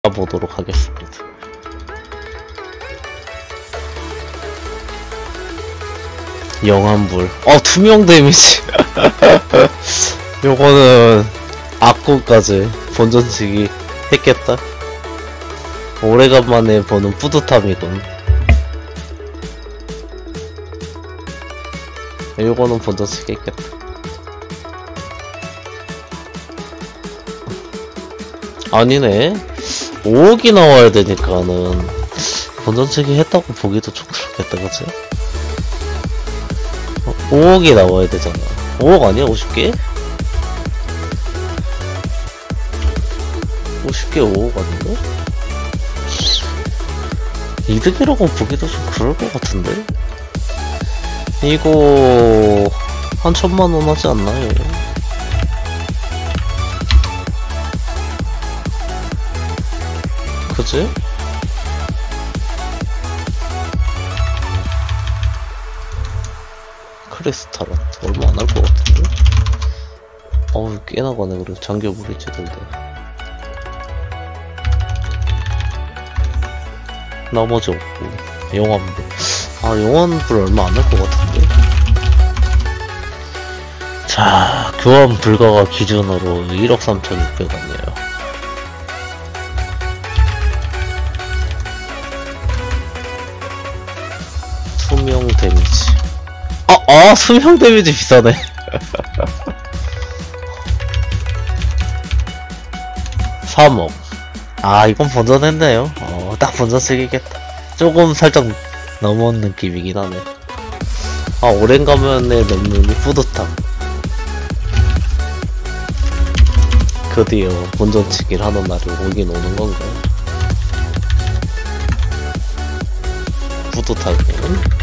가보도록 하겠습니다. 영환불. 투명 데미지. 요거는 악구까지 본전치기 했겠다. 오래간만에 보는 뿌듯함이군. 요거는 본전치기 했겠다. 아니네. 5억이 나와야 되니까는 본전치기 했다고 보기도 좀 그렇겠다, 그치? 5억이 나와야 되잖아. 5억 아니야? 50개? 50개 5억 아닌데? 이득이라고 보기도 좀 그럴 것 같은데? 이거 한 1000만원 하지 않나요? 그치? 크리스탈은 얼마 안 할 것 같은데? 꽤 나가네. 그래 장교불이 찌들대. 나머지 없고 영환불. 영환불 얼마 안 할 것 같은데? 자, 교환 불가가 기준으로 1억 3,600원이에요. 수명 데미지. 수명 데미지 비싸네. 3억. 이건 본전했네요. 딱 본전쓰기겠다. 조금 살짝 넘어온 느낌이긴 하네. 오랜 가면에 넘는 뿌듯함. 드디어 본전치기를 하는 날이 오긴 오는 건가요? 뿌듯하게.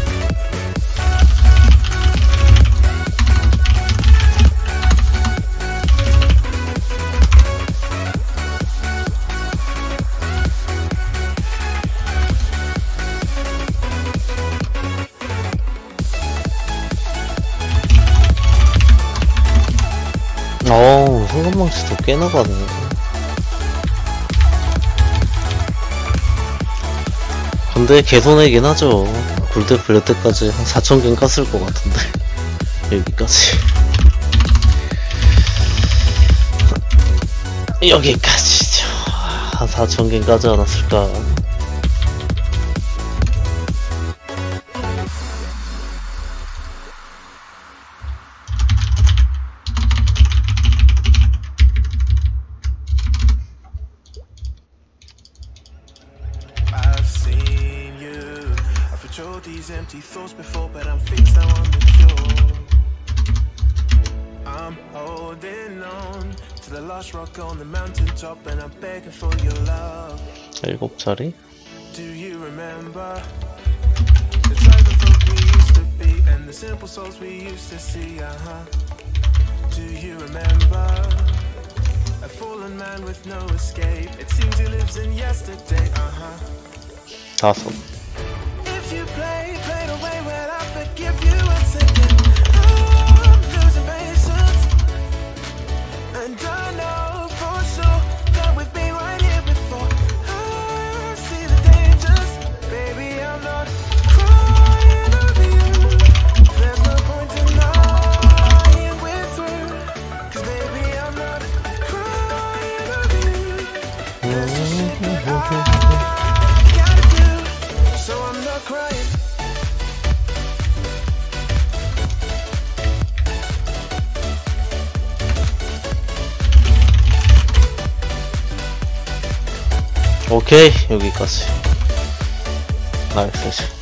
성금망치도 꽤 나가네. 근데 개손해긴 하죠. 굴대 빌릴 때까지 한 4000개 깠을 것 같은데. 여기까지. 여기까지죠. 한 4000개 까지 않았을까. These empty thoughts before, but I'm fixed now on the cure. I'm holding on to the last rock on the mountaintop, and I'm begging for your love. 7자리? Do you remember the type of folk we used to be, and the simple souls we used to see? Do you remember a fallen man with no escape? It seems he lives in yesterday. 5. If you play the way when I forgive you a second, I'm losing patience, and I know for sure that we've been right here before. I see the dangers, baby, I'm not crying over you. There's no point in denying we're through, 'cause baby, I'm not crying over you. There's just shit that I gotta do, so I'm not crying. 오케이, 여기까지. 나이스.